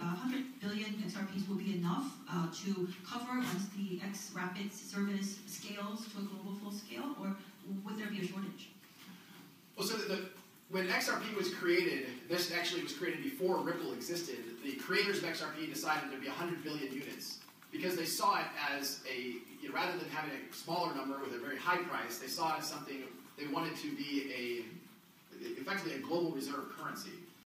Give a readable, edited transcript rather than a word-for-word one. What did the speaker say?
100 billion XRPs will be enough to cover once the XRapid service scales to a global full scale, or would there be a shortage? Well, so when XRP was created, this actually was created before Ripple existed. The creators of XRP decided there'd be 100 billion units because they saw it as rather than having a smaller number with a very high price, they saw it as something they wanted to be effectively a global reserve currency.